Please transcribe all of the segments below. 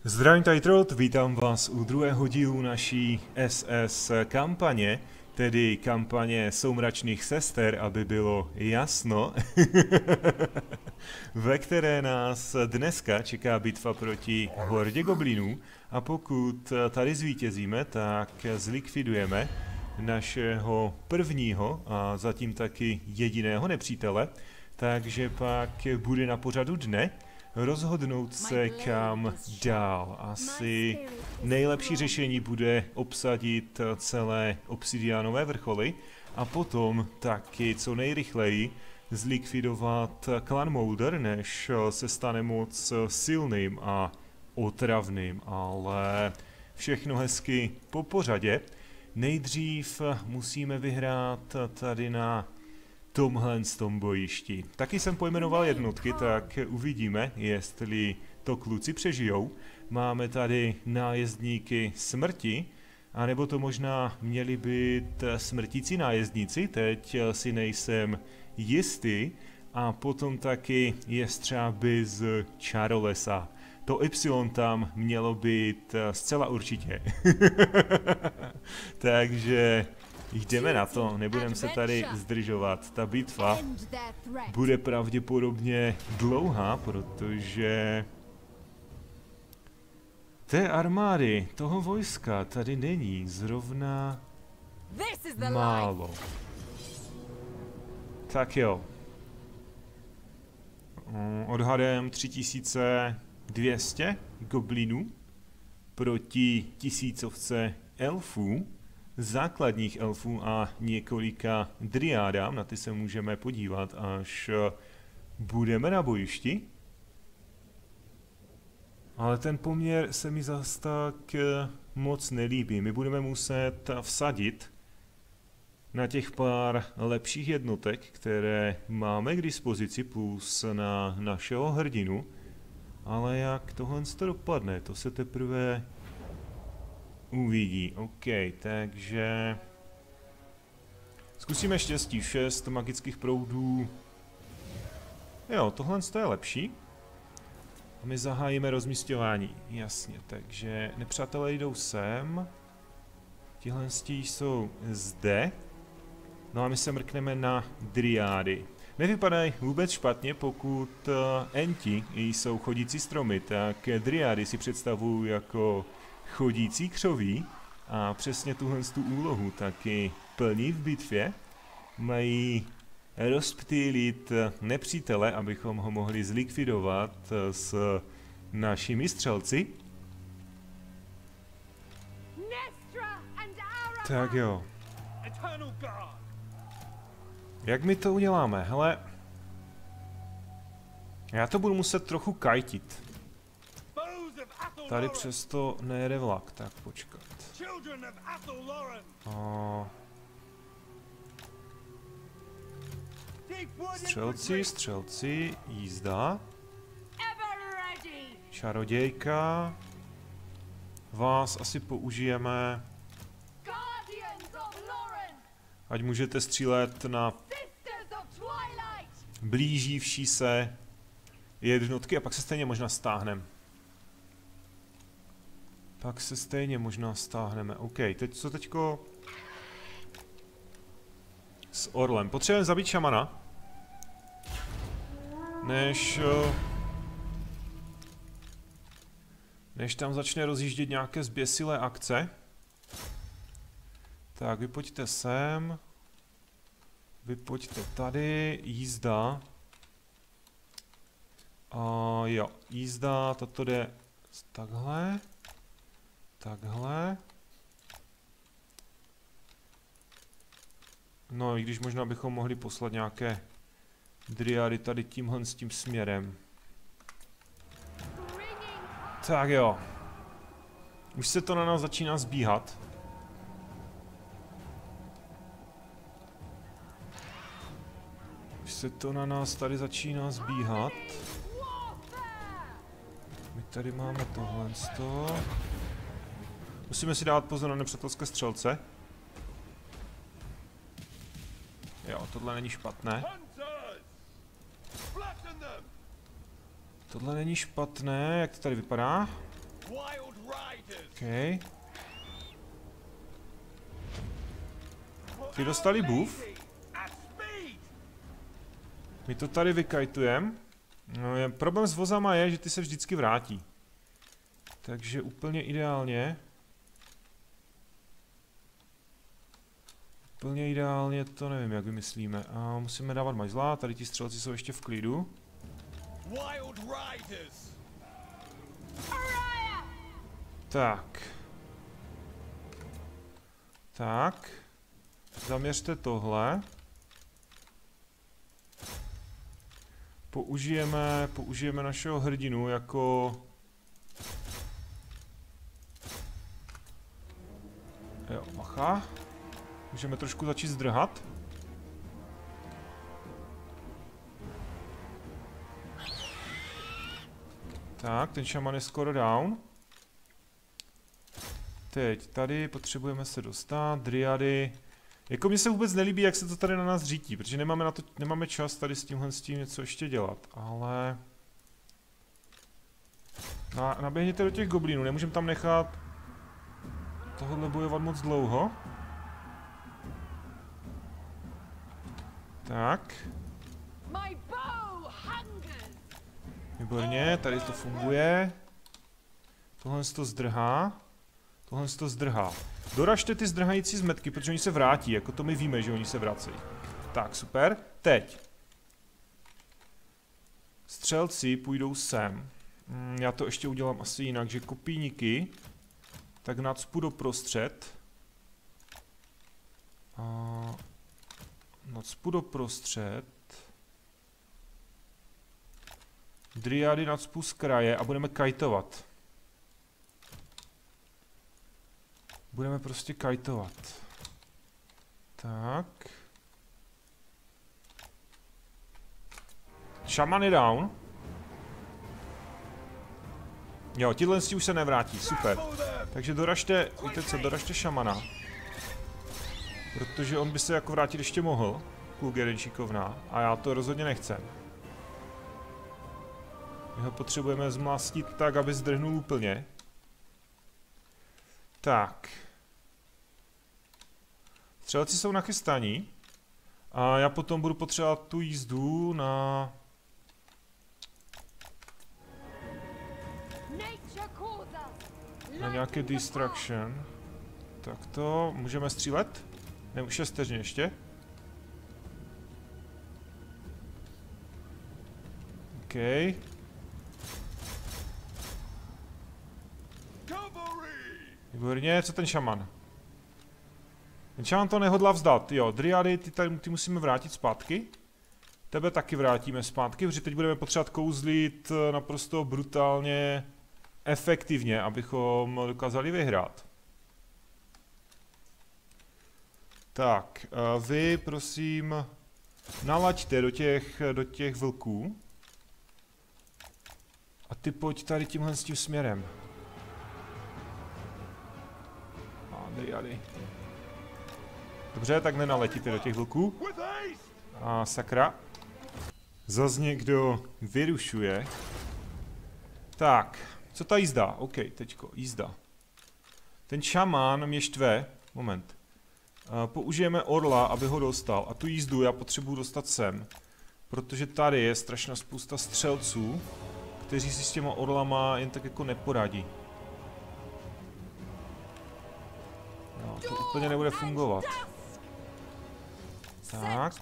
Zdravím, tady Trot, vítám vás u druhého dílu naší SS kampaně, tedy kampaně Soumračných sester, aby bylo jasno, ve které nás dneska čeká bitva proti hordě goblinů a pokud tady zvítězíme, tak zlikvidujeme našeho prvního a zatím taky jediného nepřítele, takže pak bude na pořadu dne rozhodnout se kam dál. Asi nejlepší řešení bude obsadit celé obsidiánové vrcholy a potom taky co nejrychleji zlikvidovat klan Moulder, než se stane moc silným a otravným, ale všechno hezky po pořadě. Nejdřív musíme vyhrát tady na tomhle bojišti. Taky jsem pojmenoval jednotky, tak uvidíme, jestli to kluci přežijou. Máme tady nájezdníky smrti, anebo to možná měli být smrtící nájezdníci, teď si nejsem jistý. A potom taky jestřáby z čarolesa. To Y tam mělo být zcela určitě. Takže jdeme na to, nebudeme se tady zdržovat. Ta bitva bude pravděpodobně dlouhá, protože té armády, toho vojska tady není zrovna málo. Tak jo. Odhadem 3200 goblinů proti 1000 elfů, základních elfů a několika driádám, na ty se můžeme podívat, až budeme na bojišti. Ale ten poměr se mi zas tak moc nelíbí. My budeme muset vsadit na těch pár lepších jednotek, které máme k dispozici, plus na našeho hrdinu. Ale jak tohle to dopadne, to se teprve uvidí. OK, takže zkusíme štěstí. 6 magických proudů. Jo, tohle je lepší. A my zahájíme rozmisťování. Jasně, takže nepřátelé jdou sem. Tihle jsou zde. No a my se mrkneme na driády. Nevypadají vůbec špatně, pokud enti jsou chodící stromy, tak driády si představují jako chodící křoví a přesně tuhle úlohu taky plní v bitvě. Mají rozptýlit nepřítele, abychom ho mohli zlikvidovat s našimi střelci. Tak jo. Jak my to uděláme? Hele, já to budu muset trochu kajtit. Tady přesto nejede vlak, tak počkat. Střelci, jízda. Čarodějka. Vás asi použijeme. Ať můžete střílet na blížívší se jednotky a pak se stejně možná stáhneme. OK, teď co teďko s orlem? Potřebujeme zabít šamana, než tam začne rozjíždět nějaké zběsilé akce. Tak, vy pojďte sem. Vy pojďte tady. Jízda. Jo, jízda, toto jde takhle. Takhle. No, i když možná bychom mohli poslat nějaké driády tady tímhle s tím směrem. Tak jo. Už se to na nás začíná zbíhat. Se to na nás tady začíná zbíhat. My tady máme tohle. Musíme si dát pozor na nepřátelské střelce. Jo, tohle není špatné. Tohle není špatné, jak to tady vypadá? OK. Ty dostali buff. My to tady vykajtujeme. No, problém s vozama je, že ty se vždycky vrátí. Takže úplně ideálně. Úplně ideálně to nevím, jak vymyslíme. A musíme dávat majzla, tady ti střelci jsou ještě v klidu. Tak. Tak. Zaměřte tohle. Použijeme našeho hrdinu jako... Jo, bacha. Můžeme trošku začít zdrhat. Tak, ten šaman je skoro down. Teď tady potřebujeme se dostat, dryady. Jako mně se vůbec nelíbí, jak se to tady na nás řítí, protože nemáme čas tady s tím něco ještě dělat, ale... Naběhněte do těch goblinů, nemůžeme tam nechat tohle bojovat moc dlouho. Tak. Výborně, tady to funguje. Tohle se to zdrhá. Tohle se to zdrhá. Doražte ty zdrhající zmetky, protože oni se vrátí, jako to my víme, že oni se vracejí. Tak, super. Teď. Střelci půjdou sem. Já to ještě udělám asi jinak, že kopíníky tak nacpu doprostřed. Nacpu doprostřed. Dryady nacpu z kraje a budeme kajtovat. Budeme prostě kajtovat. Tak. Šaman je down. Jo, tihle už se nevrátí, super. Takže doražte, víte co, doražte šamana. Protože on by se jako vrátit ještě mohl. Kluk jeden šikovná. A já to rozhodně nechcem. My ho potřebujeme zmlastit tak, aby zdrhnul úplně. Tak. Střelci jsou nachystaní. A já potom budu potřebovat tu jízdu na... Na nějaké distraction. Tak to, můžeme střílet? Ne, 6 vteřin ještě. OK. Výborně, co ten šaman? Ten šaman to nehodlá vzdát, jo, dryady, ty musíme vrátit zpátky. Tebe taky vrátíme zpátky, protože teď budeme potřebovat kouzlit naprosto brutálně efektivně, abychom dokázali vyhrát. Tak, vy prosím nalaďte do těch vlků. A ty pojď tady tímhle s tím směrem. Dryady. Dobře, tak nenaletíte do těch vlků. A sakra. Zas někdo vyrušuje. Tak, co ta jízda? OK, teďko, jízda. Ten šamán mě štve. Moment. Použijeme orla, aby ho dostal. A tu jízdu já potřebuji dostat sem. Protože tady je strašná spousta střelců, kteří si s těma orlama jen tak jako neporadí. No, to úplně nebude fungovat. Tak.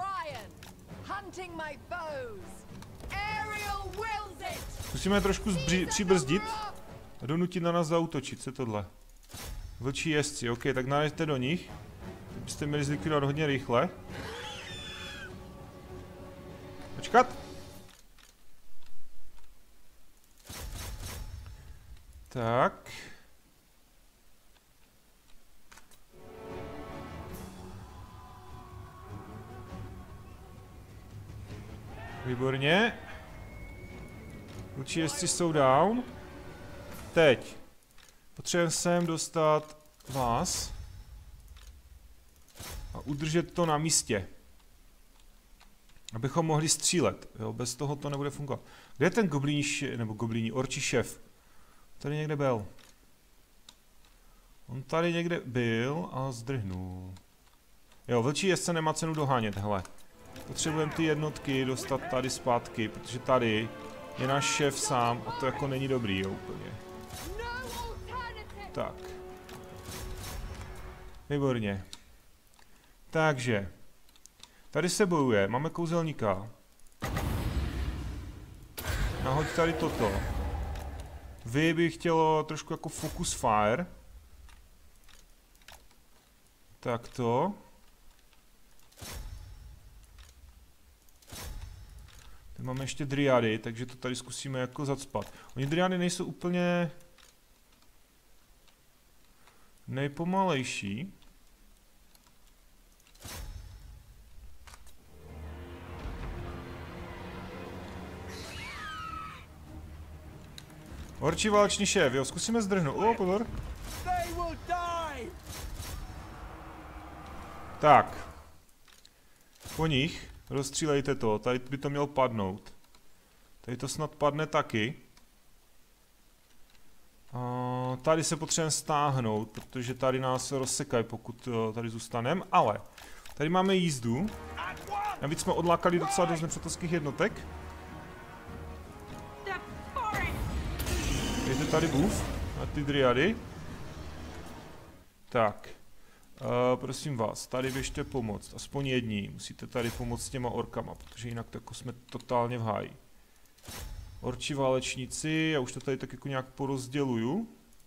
Musíme trošku přibrzdit a donutit na nás zaútočit. Co je tohle? Vlčí jezdci, ok, tak naležte do nich. Teď byste měli zlikvidovat hodně rychle. Počkat. Tak. Výborně. Vlčí jezdci jsou down. Teď. Potřebujeme sem dostat vás. A udržet to na místě. Abychom mohli střílet. Jo, bez toho to nebude fungovat. Kde je ten goblíní, nebo goblíní, orčí šéf? Tady někde byl. On tady někde byl a zdrhnul. Jo, vlčí jezdce nemá cenu dohánět, hele. Potřebujeme ty jednotky dostat tady zpátky, protože tady je náš šéf sám a to jako není dobrý, jo, úplně. Tak. Výborně. Takže. Tady se bojuje, máme kouzelníka. Nahoď tady toto. Vy by chtělo trošku jako focus fire. Takto. Tady máme ještě dryady, takže to tady zkusíme jako zacpat. Oni dryady nejsou úplně nejpomalejší. Horčí válečný šéf, jo, zkusíme zdrhnout. Pozor. Tak. Po nich rozstřílejte to, tady by to mělo padnout. Tady to snad padne taky. Tady se potřebujeme stáhnout, protože tady nás rozsekají, pokud tady zůstaneme, ale tady máme jízdu. Navíc jsme odlákali docela dost nepřátelských jednotek. Dejte tady buff na ty dryady. Tak. Prosím vás, tady běžte pomoct, aspoň jední. Musíte tady pomoct s těma orkama, protože jinak tako jsme totálně v háji. Orčí válečníci, já už to tady tak jako nějak porozděluju.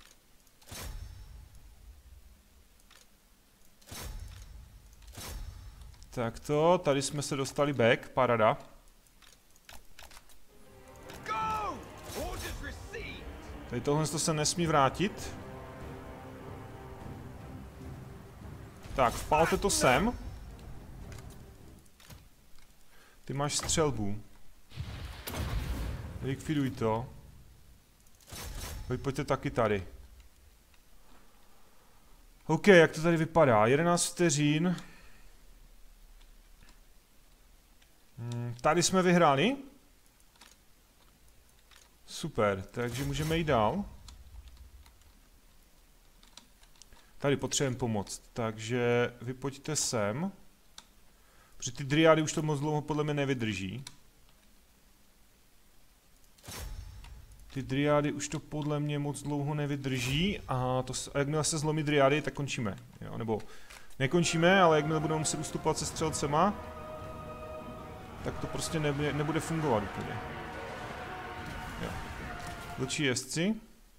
Takto, tady jsme se dostali back, parada. Tady tohle se nesmí vrátit. Tak, vpalte to sem. Ty máš střelbu. Likviduj to. Pojďte taky tady. OK, jak to tady vypadá? 11 vteřin. Tady jsme vyhráli. Super, takže můžeme jít dál. Tady potřebujeme pomoct, takže vy pojďte sem. Protože ty dryády už to moc dlouho podle mě nevydrží. Ty dryády už to podle mě moc dlouho nevydrží a jakmile se zlomí dryády, tak končíme. Jo, nebo nekončíme, ale jakmile budeme muset ustupovat se střelcema, tak to prostě nebude fungovat úplně. Jo. Vlčí jezdci.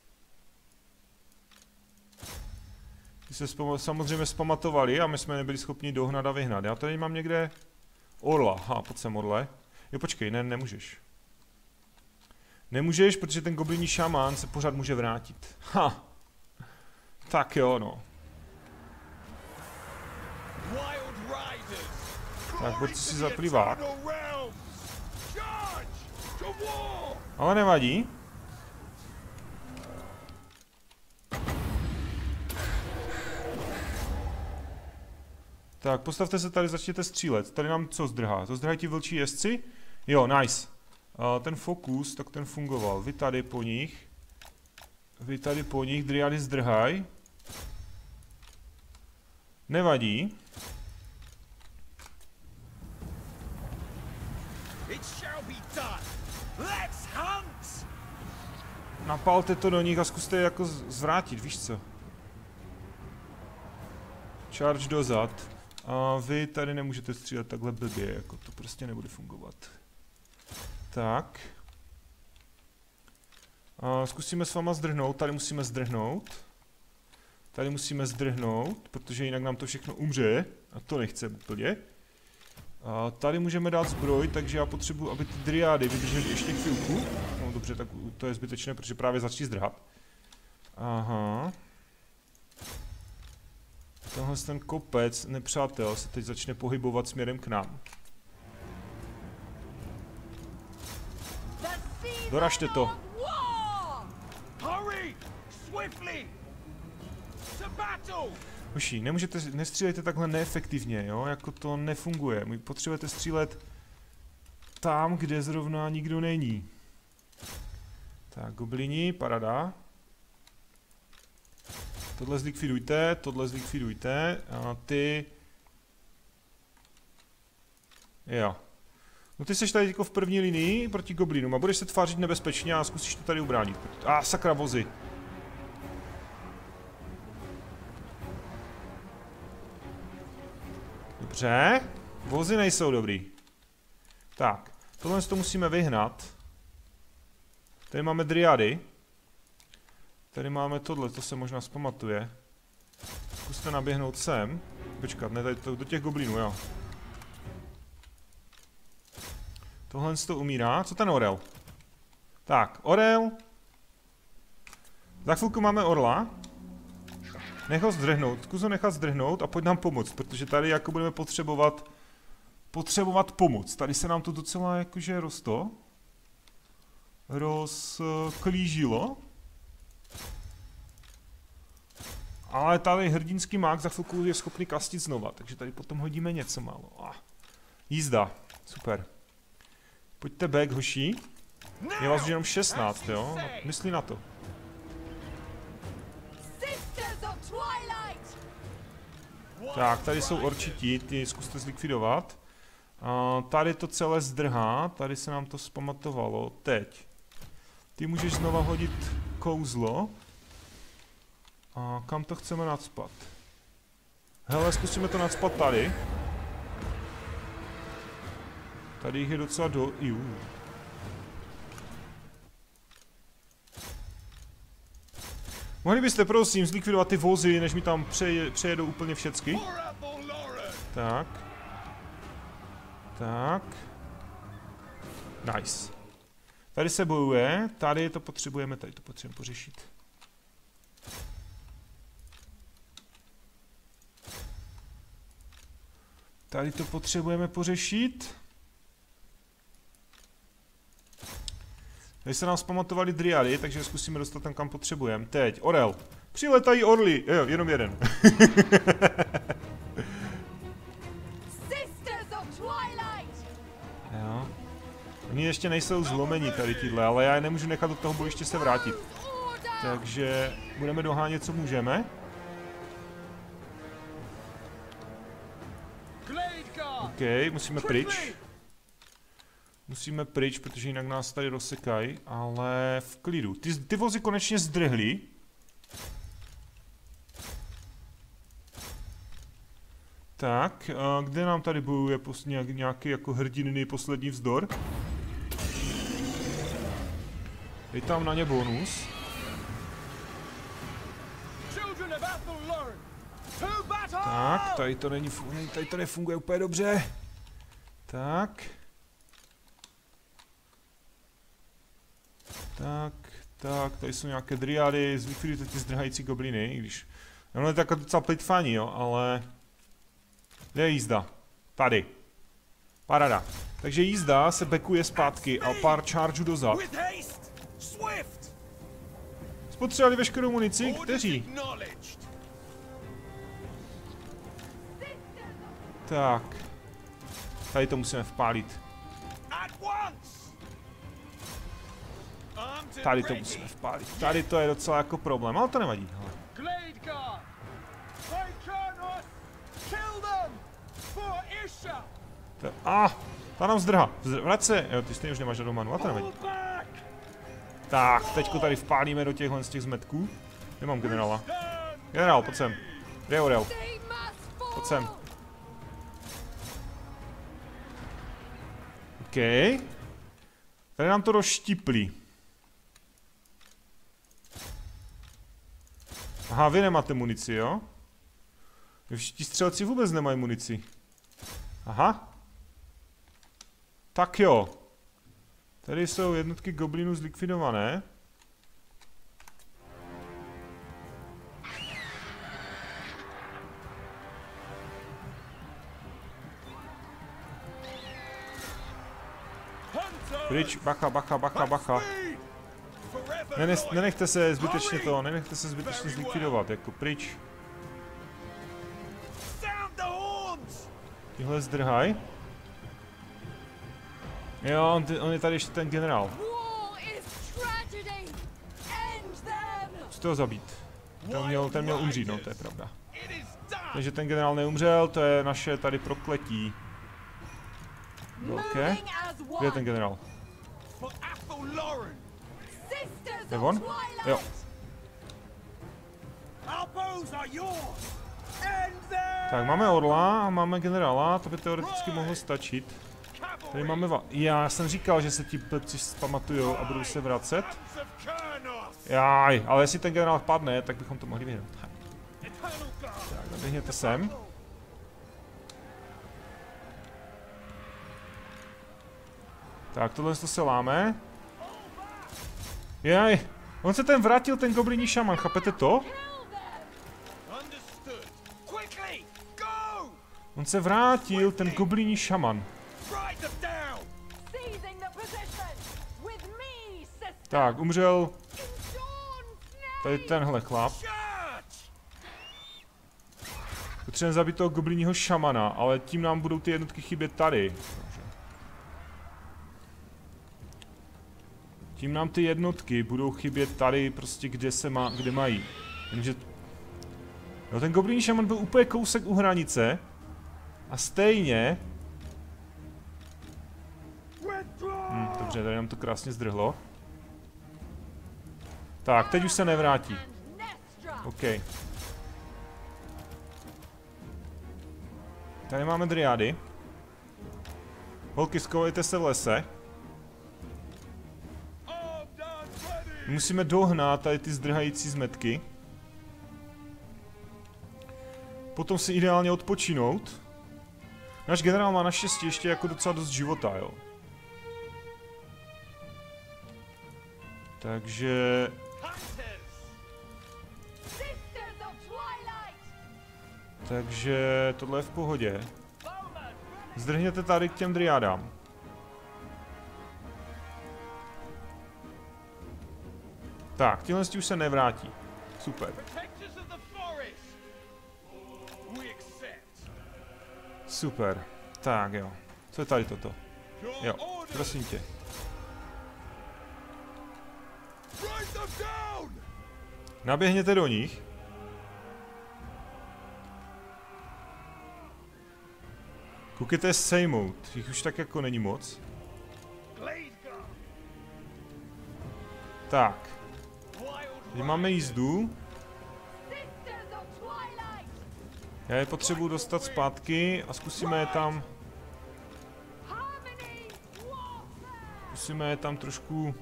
Ty se samozřejmě zpamatovali a my jsme nebyli schopni dohnat a vyhnat. Já tady mám někde orla. Pojď sem, orle. Jo, počkej, nemůžeš. Nemůžeš, protože ten goblinní šamán se pořád může vrátit. Tak jo, no. Tak, pojď si zaplivát. Ale nevadí. Tak, postavte se tady, začněte střílet. Tady nám co zdrhá? To zdrhají ti vlčí jezdci? Jo, nice. Ten fokus, tak ten fungoval. Vy tady po nich. Vy tady po nich, dryady zdrhaj. Nevadí. Napalte to do nich a zkuste je jako zvrátit, víš co? Charge dozad. A vy tady nemůžete střílet takhle blbě, jako to prostě nebude fungovat. Tak. Zkusíme s váma zdrhnout, tady musíme zdrhnout. Tady musíme zdrhnout, protože jinak nám to všechno umře. A to nechce úplně. Tady můžeme dát zbroj, takže já potřebuji, aby ty dryády vydržely ještě chvilku. No dobře, tak to je zbytečné, protože právě začali zdrhat. Aha. Tohle ten kopec nepřátel se teď začne pohybovat směrem k nám. Doražte to. Uši, nestřílejte takhle neefektivně, jo, jako to nefunguje. My potřebujete střílet tam, kde zrovna nikdo není. Tak, goblini, parada. Tohle zlikvidujte a ty... Jo. No ty seš tady jako v první linii proti goblinům a budeš se tvářit nebezpečně a zkusíš to tady ubránit. Sakra, vozy. Dobře. Vozy nejsou dobrý. Tak. Tohle to musíme vyhnat. Tady máme dryady. Tady máme tohle, to se možná zpamatuje. Zkuste naběhnout sem. Počkat, ne, tady do těch goblinů, jo. Tohle to umírá. Co ten orel? Tak, orel. Za chvilku máme orla. Nech ho zdrhnout, zkus ho nechat zdrhnout a pojď nám pomoct, protože tady jako budeme potřebovat pomoc. Tady se nám to docela jakože rozklížilo. Ale tady hrdinský mák za chvilku je schopný kastit znova, takže tady potom hodíme něco málo. Jízda, super. Pojďte back, hoší. Je vás už jenom 16, jo? No, myslí na to. Tak, tady jsou orčití, ty zkuste zlikvidovat. Tady to celé zdrhá, tady se nám to zpamatovalo. Teď. Ty můžeš znova hodit kouzlo. A kam to chceme nacpat? Hele, zkusíme to nacpat tady. Tady jich je docela Mohli byste prosím zlikvidovat ty vozy, než mi tam přejedou úplně všecky? Tak. Tak. Nice. Tady se bojuje, tady to potřebujeme pořešit. Tady to potřebujeme pořešit. Tady se nám zpamatovali dryady, takže zkusíme dostat tam, kam potřebujeme. Teď, orel. Přiletají orly. Jo, jenom jeden. Jo. Oni ještě nejsou zlomení tady tyhle, ale já je nemůžu nechat do toho bojiště se vrátit. Takže budeme dohánět, co můžeme. OK, musíme pryč. Musíme pryč, protože jinak nás tady rozsekají, ale v klidu. Ty vozy konečně zdrhly. Tak, kde nám tady bojuje nějaký jako hrdinný poslední vzdor? Dej tam na ně bonus. Tak, tady to nefunguje úplně dobře. Tak. Tak, tady jsou nějaké dryady, zlikvidujte ty zdrhající gobliny, i když... Ono je taková docela plitfání, jo, ale... Kde je jízda? Tady. Parada. Takže jízda se backuje zpátky a pár chargeů dozad. Spotřebovali veškerou munici, kteří? Tak. Tady to musíme vpálit. Tady to musíme vpálit. Tady to je docela jako problém, ale to nevadí. Ta nám zdrhá. Vrať se. Jo, ty stejně už nemáš žádnou manu, ale to nevadí. Tak, teďko tady vpálíme do těchhle z těch zmetků. Nemám generála. Generál, pojď sem. Kde je orel? Pojď sem. OK. Tady nám to rozštíplí. Aha, vy nemáte munici, jo? Ti střelci vůbec nemají munici. Aha. Tak jo. Tady jsou jednotky goblinů zlikvidované. Pryč, bacha. Nenechte se zbytečně zlikvidovat, jako pryč. Tihle zdrhaj. Jo, on je tady ještě ten generál. Musíte ho zabít. Ten měl umřít, no, to je pravda. Takže ten generál neumřel, to je naše tady prokletí. OK. Kde je ten generál? Je on? Jo. Tak, máme orla a máme generála, to by teoreticky mohlo stačit. Tady máme já jsem říkal, že se ti plepci zpamatujou a budou se vracet. Jaj, ale jestli ten generál padne, tak bychom to mohli vyhrát. Tak, naběhněte sem. Tak, tohle to se láme. Jaj, on se ten vrátil, ten gobliní šaman, chápete to? On se vrátil, ten gobliní šaman. Tak, umřel tady tenhle chlap. Potřebujeme zabít toho gobliního šamana, ale tím nám budou ty jednotky chybět tady. Tím nám ty jednotky budou chybět tady, prostě kde mají. Jenže... No, ten gobliní šaman byl úplně kousek u hranice. A stejně... Dobře, tady nám to krásně zdrhlo. Tak, teď už se nevrátí. OK. Tady máme dryády. Holky, schovejte se v lese. Musíme dohnat tady ty zdrhající zmetky. Potom si ideálně odpočinout. Náš generál má naštěstí ještě jako docela dost života, jo. Takže... Takže tohle je v pohodě. Zdrhněte tady k těm dryádám. Tak, tihle už se nevrátí. Super. Super. Tak jo. Co je tady toto? Jo, prosím tě. Naběhněte do nich. Koukejte je sejmout. Jich už tak jako není moc. Tak. Teď máme jízdu. Já je potřebuji dostat zpátky a zkusíme je tam... Zkusíme je tam trošku...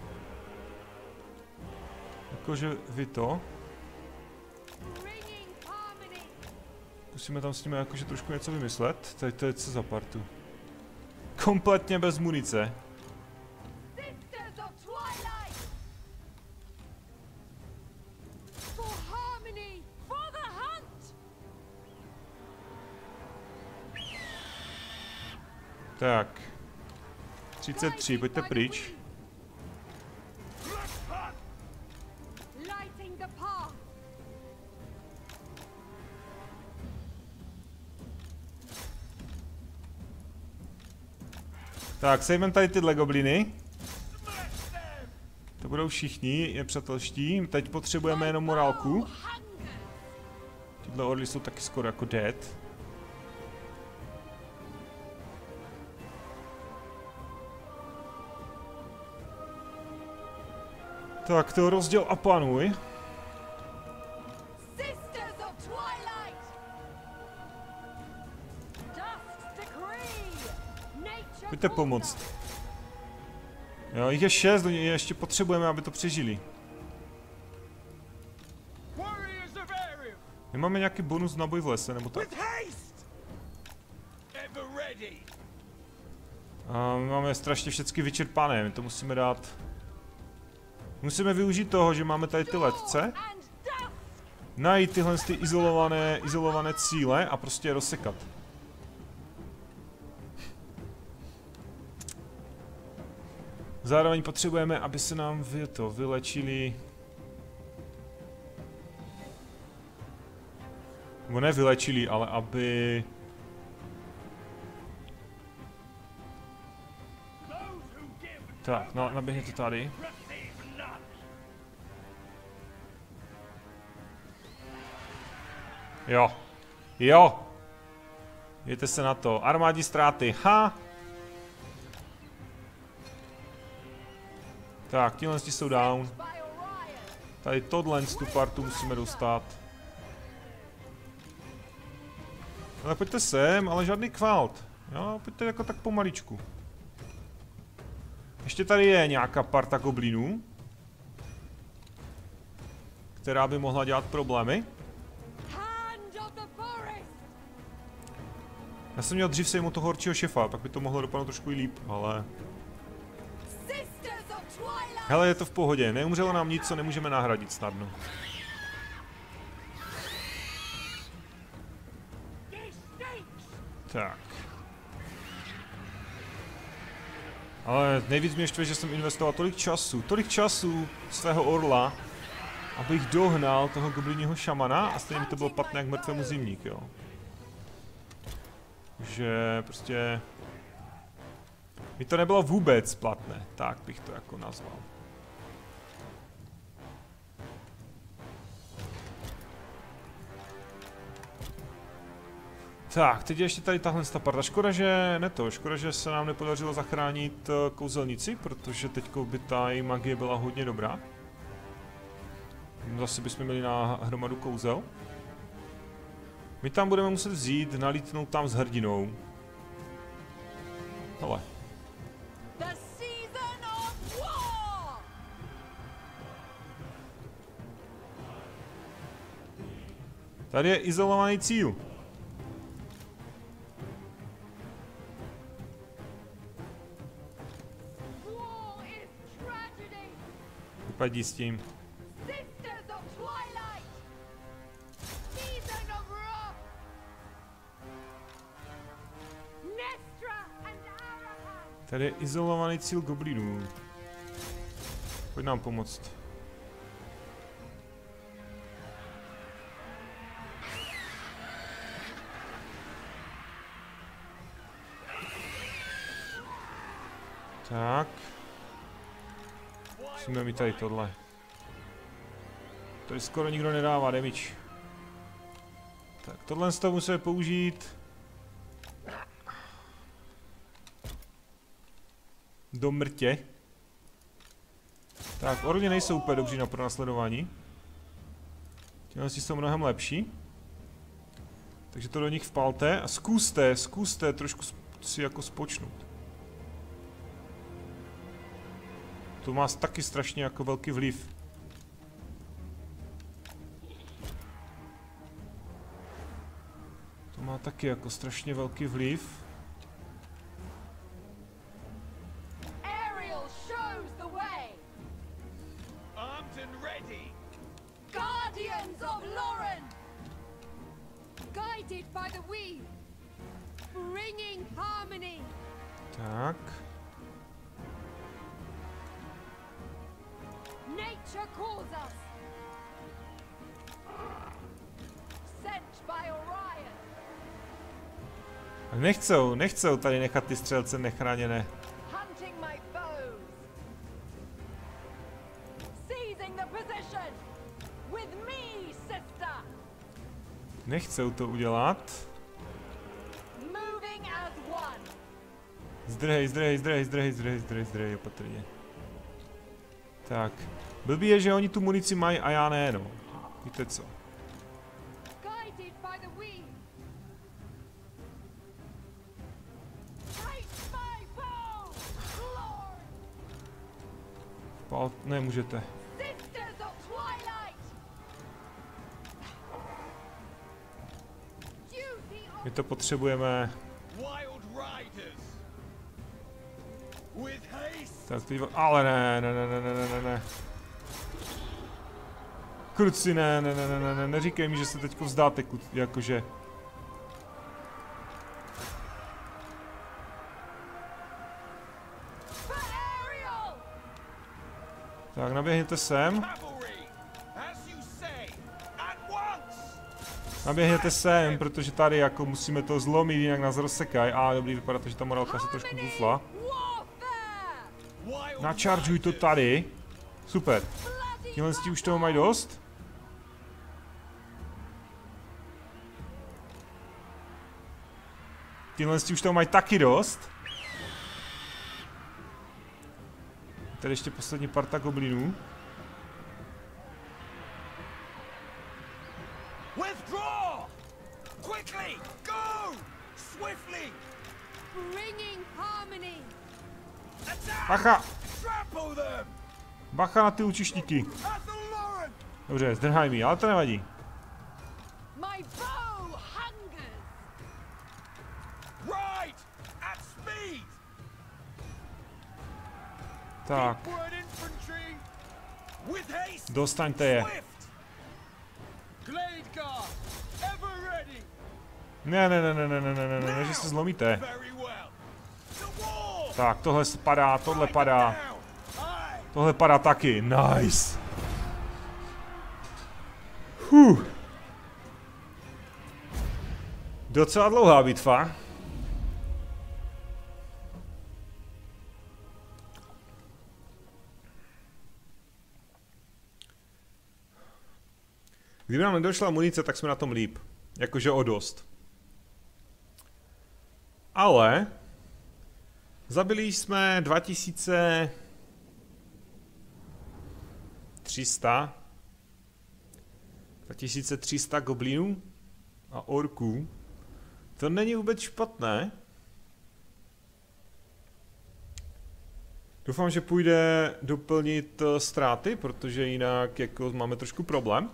Jakože vy to. Musíme tam s nimi jakože trošku něco vymyslet. Tady to je co za partu. Kompletně bez munice. Tak. 33, pojďte pryč. Tak, sejmeme tady tyhle gobliny. To budou všichni nepřátelští. Teď potřebujeme jenom morálku. Tyhle orly jsou taky skoro jako dead. Tak, to rozděl a panuj. Pojďte pomoct. Jo, jich je 6, ještě potřebujeme, aby to přežili. Nemáme nějaký bonus na boj v lese, nebo tak? A my máme strašně všechny vyčerpané, my to musíme dát... Musíme využít toho, že máme tady ty letce. Najít tyhle ty izolované cíle a prostě je rozsekat. Zároveň potřebujeme, aby se nám vylečili... Nebo ne vylečili, ale aby... Tak, naběhněte tady. Jo. Jo. Jděte se na to. Armádní ztráty. Ha! Tak, tihle jsou down. Tady tohle tu partu musíme dostat. Ale pojďte sem, ale žádný kvalt. Jo, pojďte jako tak pomaličku. Ještě tady je nějaká parta goblinů, která by mohla dělat problémy. Já jsem měl dřív sejmout toho horčího šefa, tak by to mohlo dopadnout trošku i líp, ale... Hele, je to v pohodě, neumřelo nám nic, co nemůžeme nahradit snadno. Tak. Ale nejvíc mě štve, že jsem investoval tolik času svého orla, abych dohnal toho goblinního šamana a stejně mi to bylo platné jak mrtvému zimník, jo. Že prostě... mi to nebylo vůbec platné, tak bych to jako nazval. Tak, teď je ještě tady tahle parta. Škoda, že se nám nepodařilo zachránit kouzelnici, protože teďko by ta její magie byla hodně dobrá. Zase bychom měli na hromadu kouzel. My tam budeme muset vzít, nalítnout tam s hrdinou. Hele. Tady je izolovaný cíl. Vypadí s tím. Tady je izolovaný cíl goblinů. Pojď nám pomoct. Tak. Musíme mít tady tohle. Tady skoro nikdo nedává damage. Tak tohle z toho musíme použít. Do mrtě. Tak, orly nejsou úplně dobří na pronásledování. Těhle jsou mnohem lepší. Takže to do nich vpalte a zkuste trošku si jako spočnout. To má taky strašně jako velký vliv. To má taky jako strašně velký vliv. Tak. Nechcou tady nechat ty střelce nechráněné. Nechcou to udělat. Zdrhej, opatrně. Tak. Blbý je, že oni tu munici mají a já ne, no. Víte co? Nemůžete. My to potřebujeme. Tak teď, ale ne. Kruci, ne, neříkej mi, že se teďko vzdáte, jakože. Tak, naběhněte sem. Naběhněte sem, protože tady jako musíme to zlomit, jinak nás rozsekají. A dobrý, vypadá to, že ta morálka se trošku bufla. Načaržuj to tady. Super. Tihle už toho mají dost. Tyhle už toho mají taky dost. Tady ještě poslední parta goblinů. Withdraw! Quickly! Go! Swiftly! Bringing harmony. Bacha! Trample them! Bacha na ty lučišníky. Athelloren! Dobře, zdrhaj mi, ale to nevadí. My bow hungers. Right! At speed! Tak, Word infantry! With haste! dostaňte je. Swift! Glade guard! Ever ready! Ne, že se zlomíte. Very well! The wall! Tak, tohle padá, tohle padá. Down! Aye! Tohle padá taky, nice. Docela dlouhá bitva. Kdyby nám nedošla munice, tak jsme na tom líp. Jakože o dost. Ale zabili jsme 2300 goblinů a orků. To není vůbec špatné. Doufám, že půjde doplnit ztráty, protože jinak jako máme trošku problém.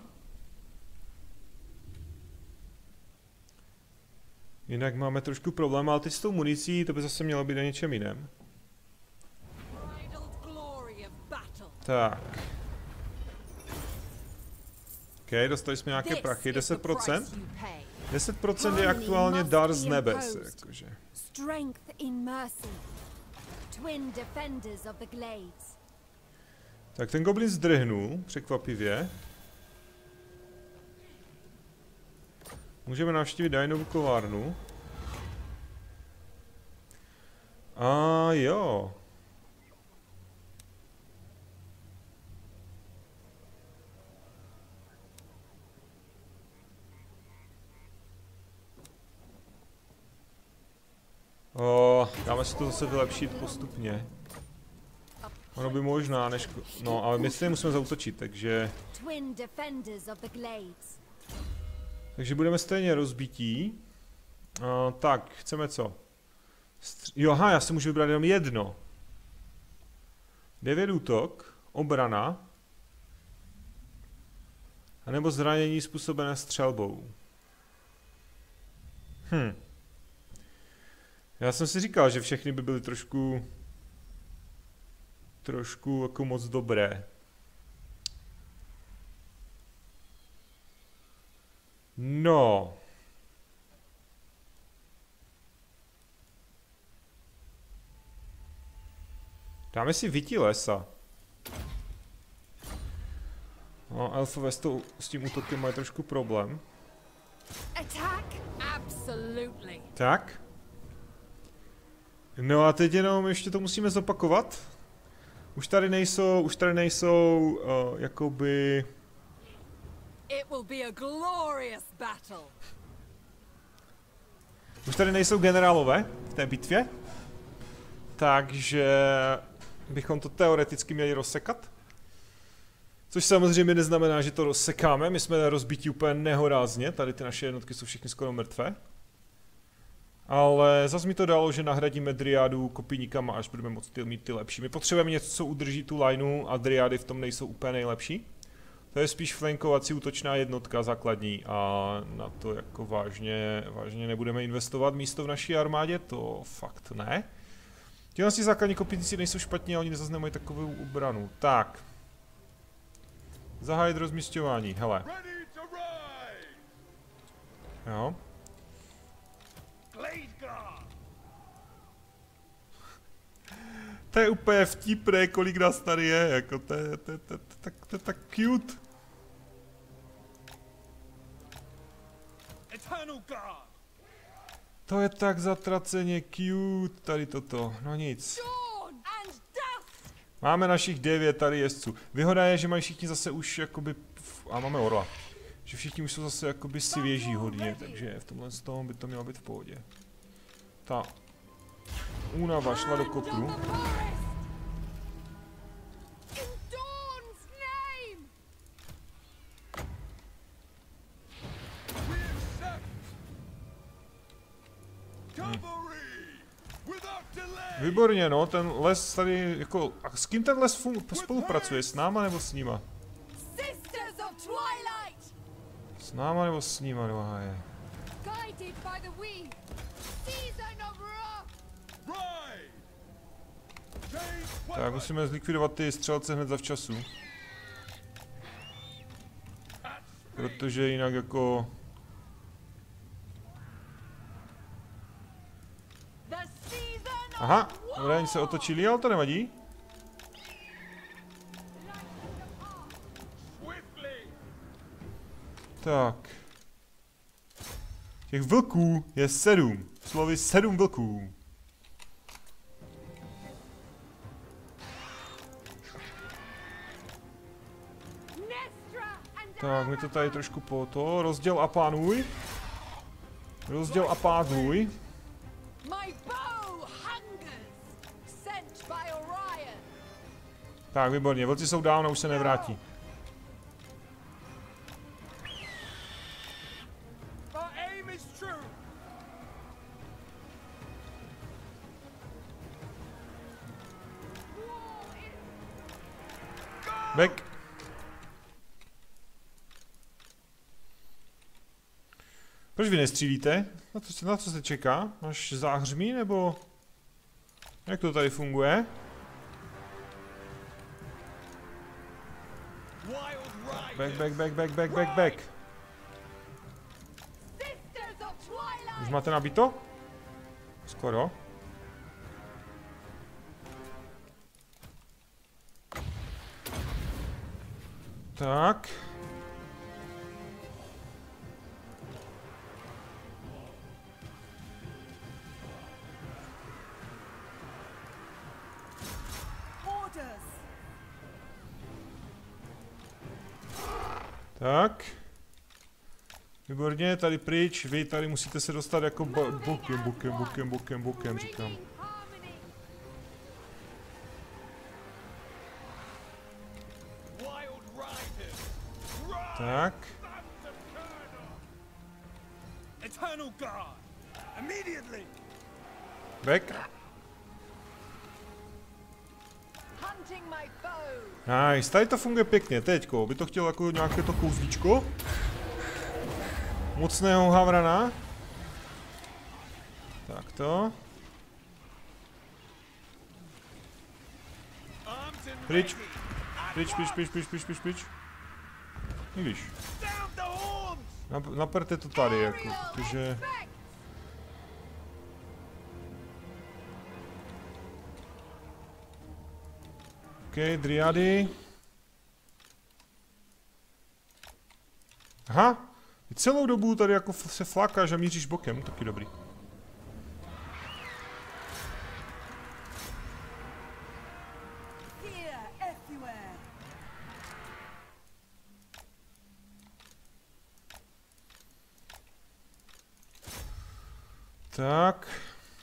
Jinak máme trošku problém, ale teď s tou municí to by zase mělo být na něčem jiném. Tak. OK, dostali jsme nějaké prachy, 10%. 10% je aktuálně dar z nebes, jakože. Tak ten goblin zdrhnul, překvapivě. Můžeme navštívit Dainovu kovárnu. A jo. Dáme si to zase vylepšit postupně. Ono by možná, než... No, ale my si musíme zaútočit, takže... Takže budeme stejně rozbití. Tak, chceme co? Jo, aha, já si můžu vybrat jenom jedno. 9 útok, obrana. A nebo zranění způsobené střelbou. Já jsem si říkal, že všechny by byly trošku jako moc dobré. No. Dáme si vytí lesa. No, elfové s tím útokem mají trošku problém. Tak. No a teď jenom ještě to musíme zopakovat. Už tady nejsou jakoby... Už tady nejsou generálové v té bitvě. Takže bychom to teoreticky měli rozsekat. Což samozřejmě neznamená, že to rozsekáme. My jsme rozbití úplně nehorázně. Tady ty naše jednotky jsou všechny skoro mrtvé. Ale zase mi to dalo, že nahradíme Dryádu kopijníkama, až budeme moct mít ty lepší. My potřebujeme něco, co udrží tu lineu a Dryády v tom nejsou úplně nejlepší. To je spíš flankovací útočná jednotka základní a na to jako vážně nebudeme investovat místo v naší armádě, to fakt ne. Těhle si základní kopijníci nejsou špatní, ale oni zase nemají takovou obranu. Tak. Zahájit rozmisťování, hele. Jo. To je úplně vtipné, kolik nás tady je, jako to je tak cute. To je tak zatraceně cute, tady toto, no nic. Máme našich 9 tady jezdců. Výhoda je, že mají všichni zase už jakoby, a máme orla. Že všichni už jsou zase jakoby si věží hodně, takže v tomhle z toho by to mělo být v pohodě. ta únava šla do kopru. Výborně, no, ten les tady, jako, a s kým ten les spolupracuje? S náma nebo s nima? S náma nebo s nima, no, je. Tak, musíme zlikvidovat ty střelce hned zavčasu. Protože jinak jako... Aha, dobré, oni se otočili, ale to nevadí. Tak. Těch vlků je 7. Slovy 7 vlků. Tak, my to tady trošku po to. Rozděl a plánuj. Rozděl a plánuj. Tak, výborně, vlci jsou down a už se nevrátí. Back. Proč vy nestřílíte? Na co se čeká? Až záhřmí, nebo... Jak to tady funguje? Back. Už máte nabito? Skoro. Tak. Tak. Výborně, tady pryč, vy tady musíte se dostat jako bokem, říkám. Tak. Back. Nice, tady to funguje pěkně, teďko, by to chtělo jako nějaké to kouzlíčko. Mocného havrana. Tak to. Pryč. Víš. Naperte to tady, jako, protože... OK, dryady. Aha, celou dobu tady jako se flákáš a míříš bokem, taky dobrý. Tak.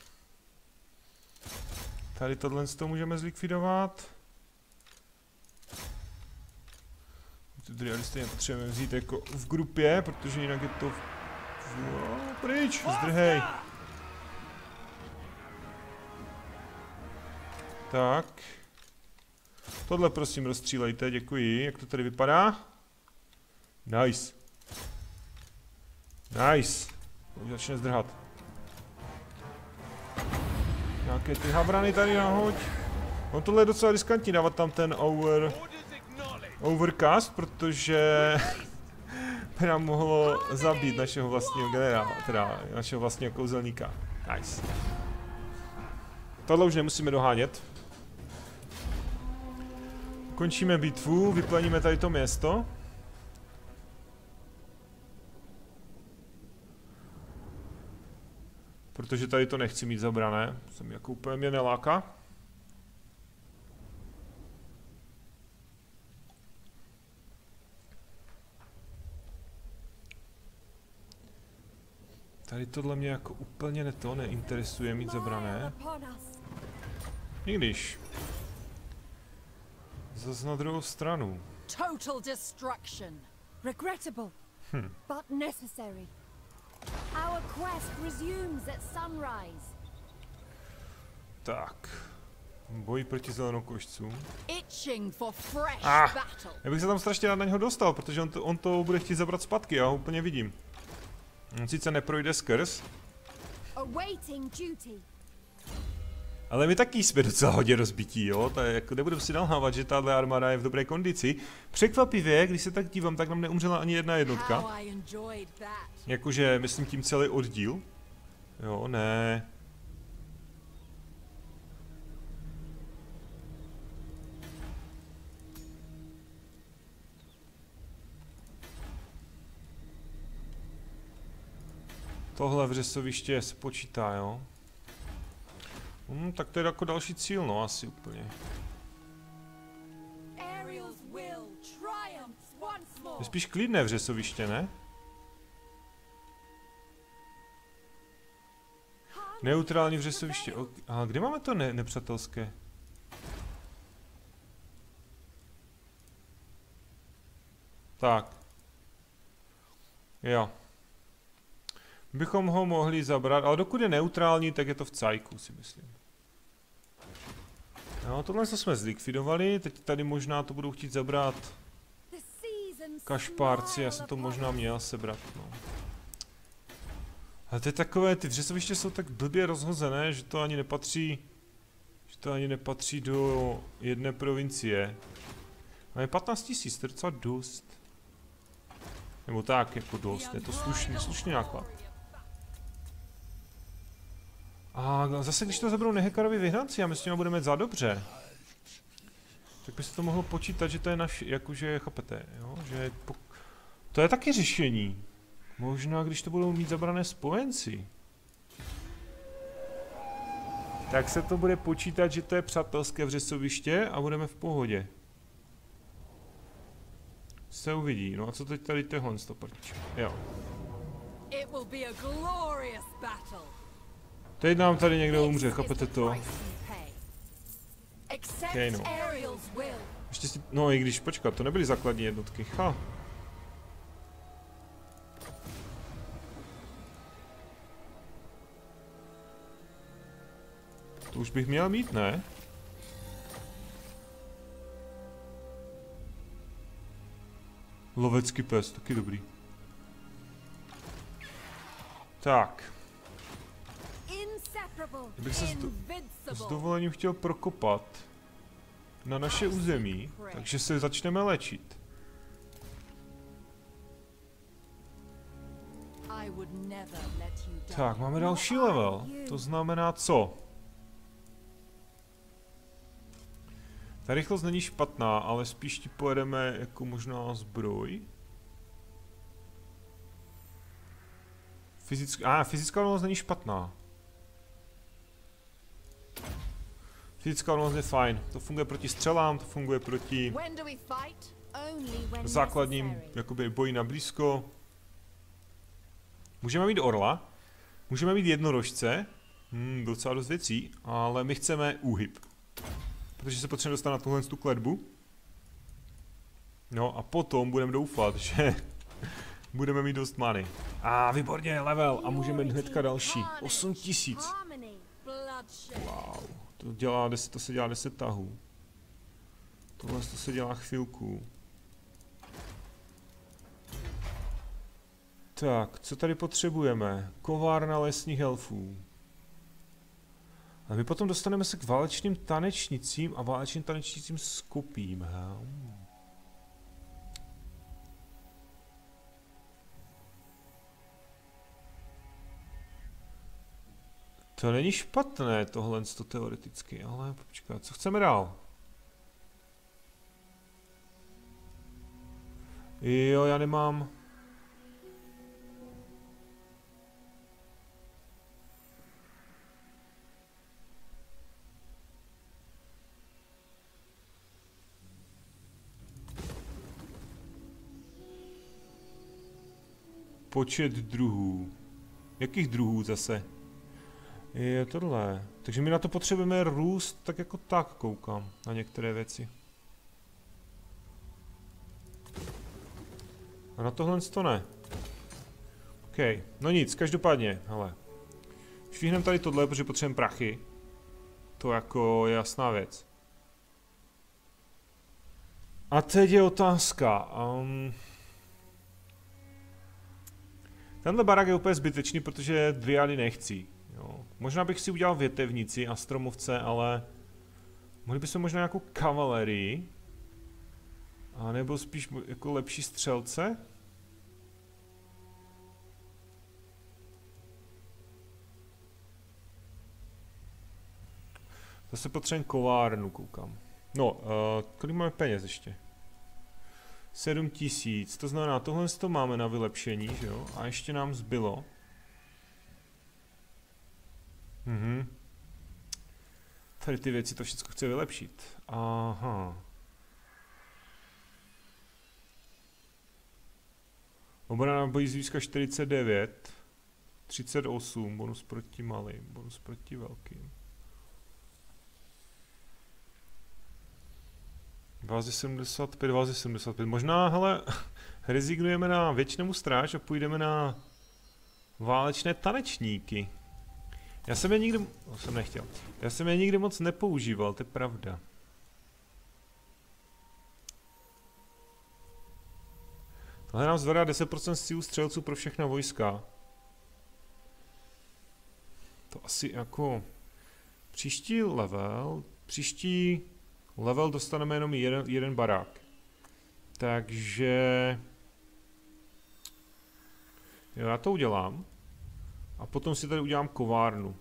Tady tohle to můžeme zlikvidovat. Ty dryady stejně potřebujeme vzít jako v grupě, protože jinak je to... Pryč, zdrhej. Tak. Tohle prosím rozstřílejte, děkuji. Jak to tady vypadá? Nice. Nice. Už začne zdrhat. Nějaké ty havrany tady nahoď. No tohle je docela riskantní dávat tam ten overcast, protože by nám mohlo zabít našeho vlastního generála, teda našeho vlastního kouzelníka. Nice. Tohle už nemusíme dohánět. Končíme bitvu, vypleníme tady to město. Protože tady to nechci mít zabrané, jsem jako úplně mě neláká. Tady tohle mě jako úplně neinteresuje mít zabrané. Upon us. I když. Zas na druhou stranu. Total destruction. Regrettable, but necessary. Our quest resumes at sunrise. Tak. Boj proti zelenokošcům. Itching for fresh battle. Já bych se tam strašně rád na něho dostal, protože on to bude chtít zabrat zpátky, já ho úplně vidím. On sice neprojde skrz, Awaiting duty. ale my taky jsme docela hodně rozbití, jo? To je, jako nebudu si nalhávat, že tahle armáda je v dobré kondici. Překvapivě, když se tak dívám, tak nám neumřela ani jedna jednotka. How I enjoyed that. Jakože, myslím tím celý oddíl. Jo, ne. Tohle vřesoviště se počítá, jo? Tak to je jako další cíl, no, asi úplně. Ariel's will triumphs once more. Je spíš klidné vřesoviště, ne? Neutrální vřesoviště. A kde máme to nepřátelské? Tak. Jo. Bychom ho mohli zabrat, ale dokud je neutrální, tak je to v cajku, si myslím. No, tohle jsme zlikvidovali, teď tady možná to budou chtít zabrat kašpárci, já jsem to možná měl sebrat, no. Ale to je takové, ty vřesoviště jsou tak blbě rozhozené, že to ani nepatří do jedné provincie. Máme 15 000, to je docela dost. Nebo tak, jako dost, je to slušný náklad. A zase, když to zaberou Nehekarovi vyhnanci a my s nimi budeme za dobře, tak by se to mohlo počítat, že to je naš, jakože, chápete, jo, že to je taky řešení. Možná, když to budou mít zabrané spojenci, tak se to bude počítat, že to je přátelské vřesoviště a budeme v pohodě. Se uvidí, no a co teď tady tohle stoprč? Jo. It will be a glorious battle. Teď nám tady někdo umře, chápete to? Okay, no. Ještě si, no i když, počkat, to nebyly základní jednotky, To už bych měl mít, ne? Lovecký pes, taky dobrý. Tak. Bych se s dovolením chtěl prokopat na naše území, takže se začneme léčit. Tak, máme další level. To znamená co? Ta rychlost není špatná, ale spíš ti pojedeme jako možná zbroj. Fyzická odolnost není špatná. Fyzická odolnost je fajn. To funguje proti střelám, to funguje proti základním jakoby boji na blízko. Můžeme mít orla, můžeme mít jednorožce, docela dost věcí, ale my chceme úhyb. Protože se potřebujeme dostat na tuhle tu kletbu. No a potom budeme doufat, že budeme mít dost many. Výborně, level a můžeme hnedka další. 8000. Wow, to se dělá 10 tahů. Tohle to se dělá chvilku. Tak, co tady potřebujeme? Kovárna lesních elfů. A my potom dostaneme se k válečným tanečnicím a válečným tanečnicím s kopím. To není špatné tohle teoreticky, ale počkat, co chceme dál? Jo, já nemám... Počet druhů. Jakých druhů zase? Je tohle. Takže my na to potřebujeme růst tak jako tak, koukám na některé věci. A na tohle to ne. OK, no nic, každopádně, hele. Švihnem tady tohle, protože potřebujeme prachy. To jako je jasná věc. A teď je otázka. Tenhle barák je úplně zbytečný, protože dryády nechci. Jo. Možná bych si udělal větevnici a stromovce, ale mohli bychom možná nějakou kavalerii. A nebo spíš jako lepší střelce. Zase potřebujeme kovárnu, koukám. No, kolik máme peněz ještě? 7000, to znamená, tohle to máme na vylepšení, že jo? A ještě nám zbylo. Tady ty věci to všechno chce vylepšit. Aha. Obrana bojí získá 49. 38, bonus proti malým, bonus proti velkým. Vázy 75, vázy 75. Možná, hele, rezignujeme na věčnému stráž a půjdeme na válečné tanečníky. Já jsem je nikdy... jsem nechtěl. Já jsem je nikdy moc nepoužíval, to je pravda. Tohle nám zvedá 10% sílu střelců pro všechna vojska. To asi jako... Příští level dostaneme jenom jeden barák. Takže... Jo, já to udělám. A potom si tady udělám kovárnu.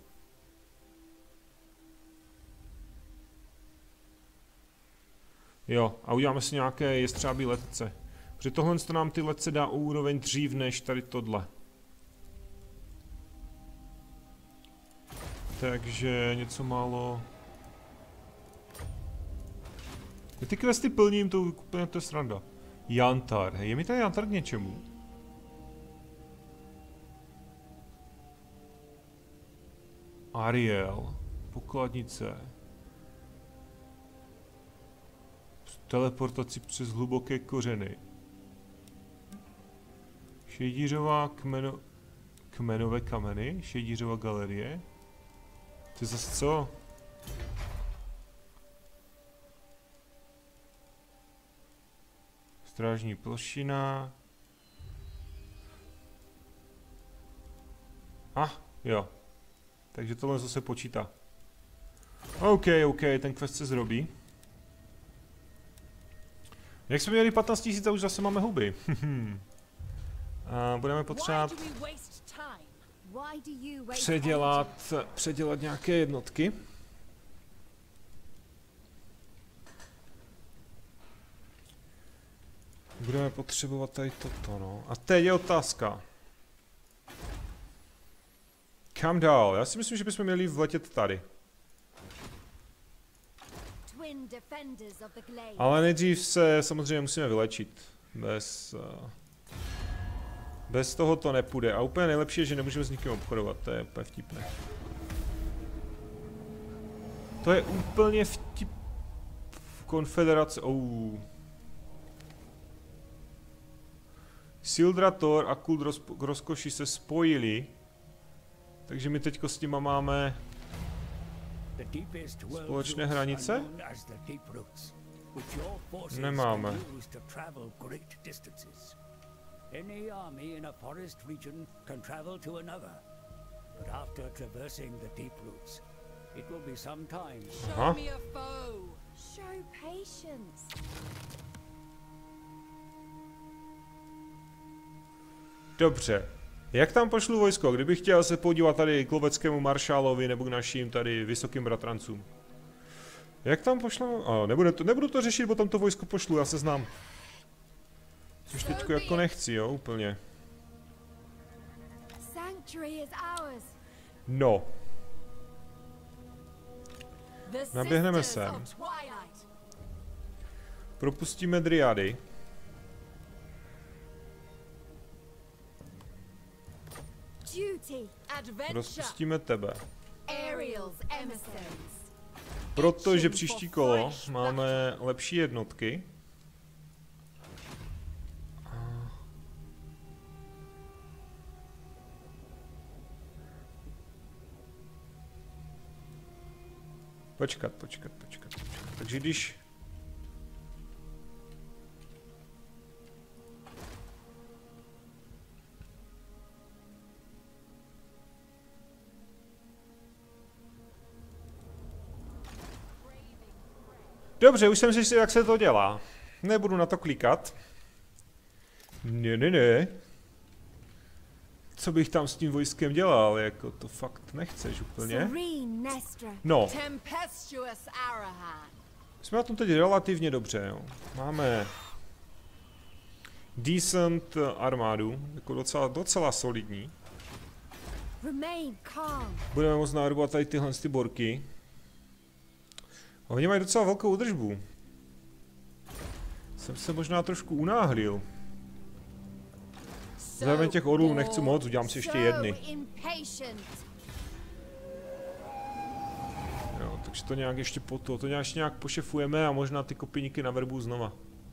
Jo, a uděláme si nějaké jestřábí letce. Protože tohle nám ty letce dá o úroveň dřív než tady tohle. Takže něco málo... Já ty questy plním, to úplně to je sranda. Jantar, hej, je mi tady jantar k něčemu? Ariel, pokladnice. Teleportaci přes hluboké kořeny. Šejdířová kmenové kameny, šejdířová galerie. To je zase co? Strážní plošina. Jo. Takže tohle zase počítá. OK, ten quest se zrobí. Jak jsme měli 15 000 a už zase máme huby. A budeme potřebovat předělat nějaké jednotky. Budeme potřebovat tady toto, no. A teď je otázka. Kam dál? Já si myslím, že bychom měli vletět tady. Ale nejdřív se samozřejmě musíme vylečit. Bez toho to nepůjde. A úplně nejlepší je, že nemůžeme s nikým obchodovat. To je úplně vtipné. To je úplně vtip... Konfederace... Sildrator a kult rozkoší se spojili. Takže my teďko s těma máme společné hranice? Nemáme. Any army in a forest region can travel to another, but after traversing the deep roots, it will be some time. Show me a foe. Show patience. Dobře. Jak tam pošlu vojsko? Kdybych chtěl se podívat tady k loveckému maršálovi nebo k našim tady vysokým bratrancům. Jak tam pošlu? Nebudu to řešit, bo tam to vojsko pošlu, já se znám. Což teďko jako nechci, jo, úplně. No. Naběhneme sem. Propustíme duty. Adventure. Rozpustíme tebe. Ariel's emissaries. Protože příští kolo máme lepší jednotky. Počkat. Takže když... Dobře, už jsem si, jak se to dělá. Nebudu na to klikat. Ne. Co bych tam s tím vojskem dělal, jako to fakt nechceš úplně. No. Jsme na tom teď relativně dobře, jo. Máme decent armádu, jako docela solidní. Budeme moct nárubovat tady tyhle borky. A oni mají docela velkou údržbu. Jsem se možná trošku unáhlil. Zároveň těch orlů nechci moc, udělám si ještě jedny. Jo, takže to nějak ještě to nějak pošefujeme a možná ty kopíníky naverbu znova.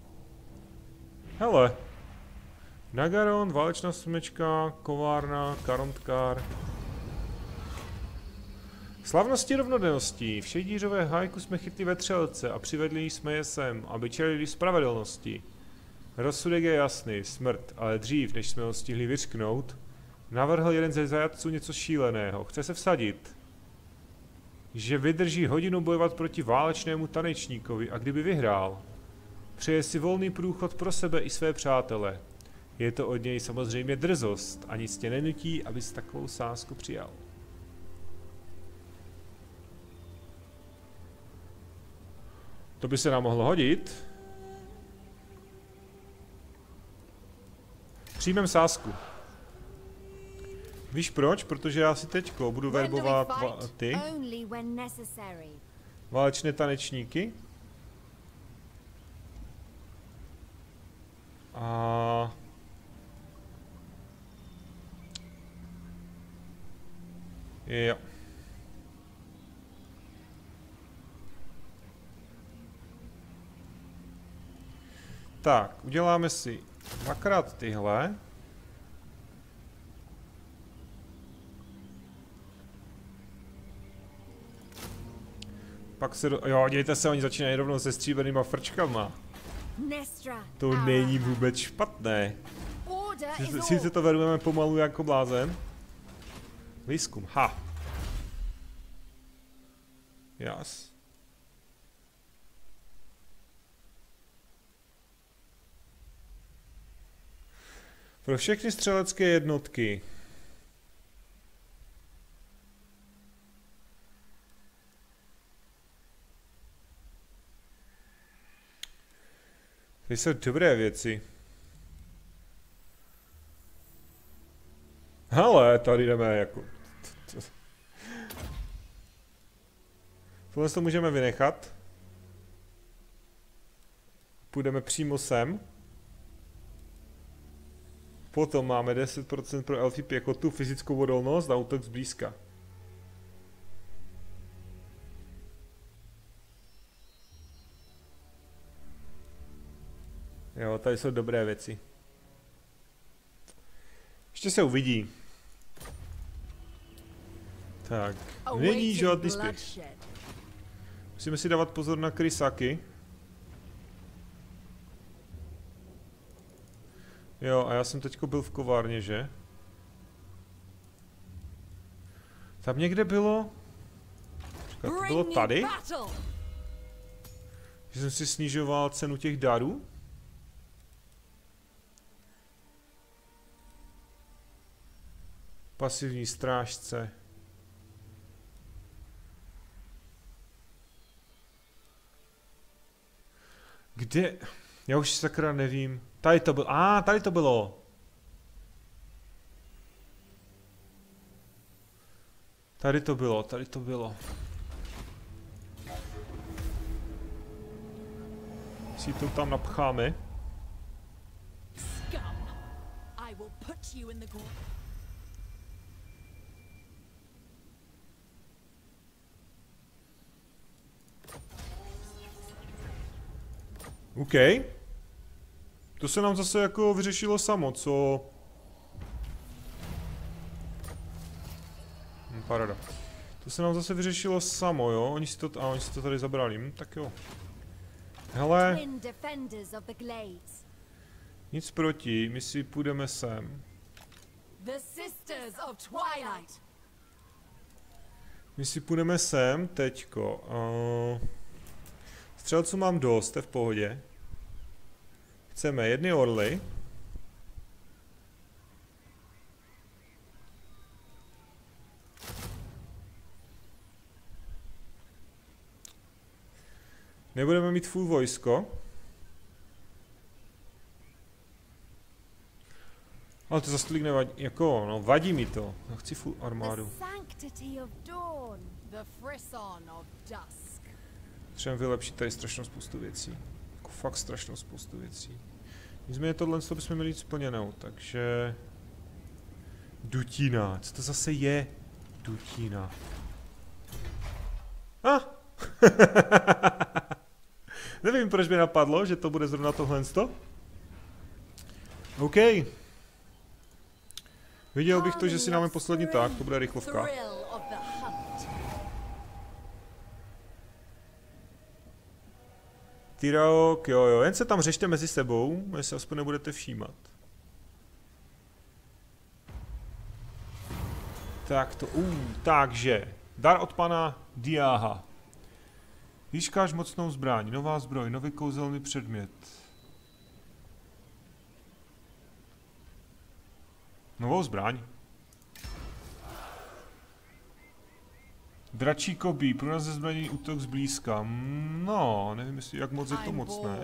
Hele. Nagaron, válečná smečka, kovárna, karontkár. Slavnosti rovnodenností. V šejdířové hájku jsme chytli vetřelce a přivedli jsme je sem, aby čelili spravedlnosti. Rozsudek je jasný, smrt, ale dřív, než jsme ho stihli vyřknout, navrhl jeden ze zajatců něco šíleného. Chce se vsadit, že vydrží hodinu bojovat proti válečnému tanečníkovi a kdyby vyhrál, přeje si volný průchod pro sebe i své přátele. Je to od něj samozřejmě drzost a nic tě nenutí, abys takovou sázku přijal. To by se nám mohlo hodit. Přijmem sázku. Víš proč? Protože já si teďko budu verbovat ty válečné tanečníky. A... Jo. Tak, uděláme si dvakrát tyhle. Pak se jo, dějte se, oni začínají rovnou se stříbenýma frčkama. To není vůbec špatné. Sice to vedeme pomalu jako blázen. Výzkum, ha. Jas. Pro všechny střelecké jednotky. To jsou dobré věci. Ale tady jdeme jako... Tohle to můžeme vynechat. Půjdeme přímo sem. Potom máme 10% pro elfí pěchotu, fyzickou odolnost a útok zblízka. Jo, tady jsou dobré věci. Ještě se uvidí. Tak, není žádný spěch. Musíme si dávat pozor na krysáky. Jo, a já jsem teďko byl v kovárně, že? Tam někde bylo... Počkat, to bylo tady? Že jsem si snižoval cenu těch darů? Pasivní strážce. Kde? Já už sakra nevím. Tady to bylo. Tady to bylo. Tady to bylo. Si to tam napcháme. OK. To se nám zase jako vyřešilo samo, co... Parada. To se nám zase vyřešilo samo, jo? Oni si to tady zabrali, tak jo. Hele. Nic proti, my si půjdeme sem. My si půjdeme sem, teďko. Střelců mám dost, jste v pohodě. Chceme jedny orly. Nebudeme mít full vojsko. Ale to zase tolik nevadí, jako, no vadí mi to. Já chci full armádu. Třeba vylepšit tady strašnou spoustu věcí. Jako fakt strašnou spoustu věcí. Nicméně tohle bychom měli splněnou, takže... Dutina, co to zase je? Dutina. Nevím, proč mi napadlo, že to bude zrovna tohle. OK. Viděl bych to, že si dáme poslední tak, to bude rychlovka. Tyraok, jo, jen se tam řešte mezi sebou, jestli aspoň nebudete všímat. Tak to, takže, dar od pana Diáha. Získáš mocnou zbraň, nová zbroj, nový kouzelný předmět. Novou zbraň. Dračí kobí, pro nás ze zbraní útok zblízka. No, nevím, jestli jak moc je to mocné.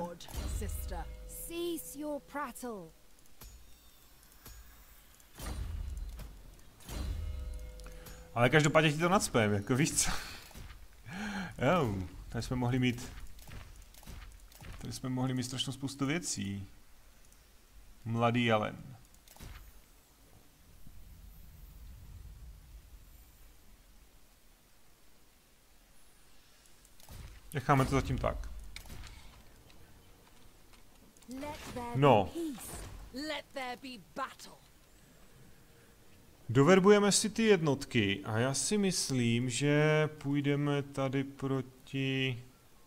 Ale každopádně ti to nacpem, jako víš co? Jo, tady jsme mohli mít... Tady jsme mohli mít strašnou spoustu věcí. Mladý jelen. Necháme to zatím tak. No. Doverbujeme si ty jednotky a já si myslím, že půjdeme tady proti...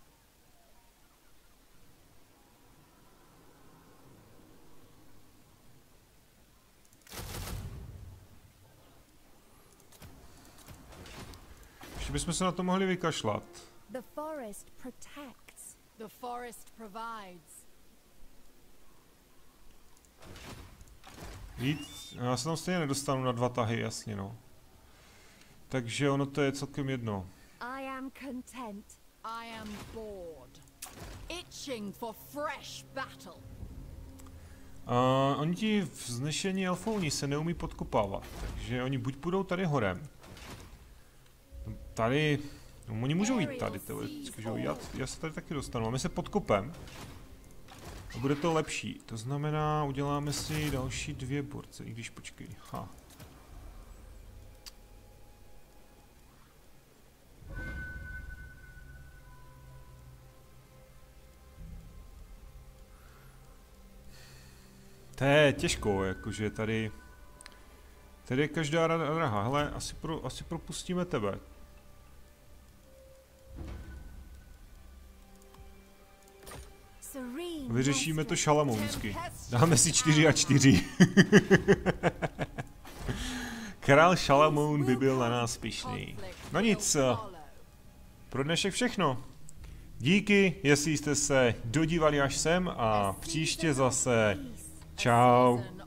Ještě bychom se na to mohli vykašlat. The forest protects. The forest provides. Víc? Já se tam stejně nedostanu na 2 tahy, jasně no. Takže ono to je celkem jedno. I am content. I am bored. Itching for fresh battle. Oni ti vznešení elfouni se neumí podkopávat, takže oni buď půjdou tady horem. Tady... No, oni můžou jít tady teoreticky, že jo? Já se tady taky dostanu. A my se podkopem. A bude to lepší. To znamená, uděláme si další 2 borce, i když počkej. Ha. To je těžko, jakože tady... Tady je každá drahá. Hele, asi propustíme tebe. Vyřešíme to šalamounsky. Dáme si 4 a 4. Král Šalamoun by byl na nás pyšný. No nic, pro dnešek všechno. Díky, jestli jste se dodívali až sem a příště zase. Čau.